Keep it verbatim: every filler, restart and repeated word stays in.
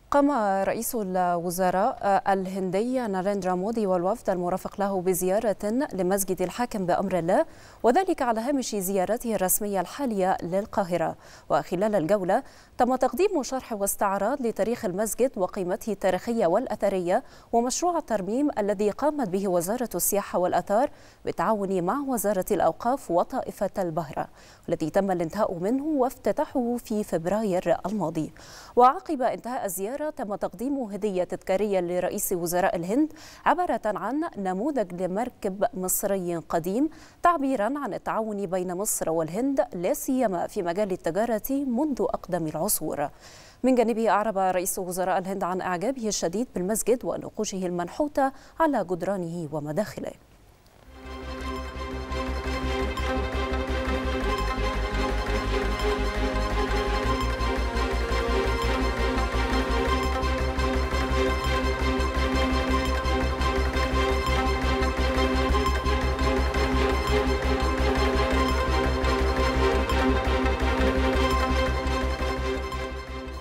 قام رئيس الوزراء الهندي ناريندرا مودي والوفد المرافق له بزيارة لمسجد الحاكم بأمر الله، وذلك على هامش زيارته الرسمية الحالية للقاهرة. وخلال الجولة تم تقديم شرح واستعراض لتاريخ المسجد وقيمته التاريخية والأثرية ومشروع الترميم الذي قامت به وزارة السياحة والآثار بالتعاون مع وزارة الأوقاف وطائفة البهرة، والذي تم الانتهاء منه وافتتاحه في فبراير الماضي. وعقب انتهاء الزيارة تم تقديم هدية تذكارية لرئيس وزراء الهند عبارة عن نموذج لمركب مصري قديم، تعبيرا عن التعاون بين مصر والهند لا سيما في مجال التجارة منذ أقدم العصور. من جانبه أعرب رئيس وزراء الهند عن إعجابه الشديد بالمسجد ونقوشه المنحوتة على جدرانه ومداخله.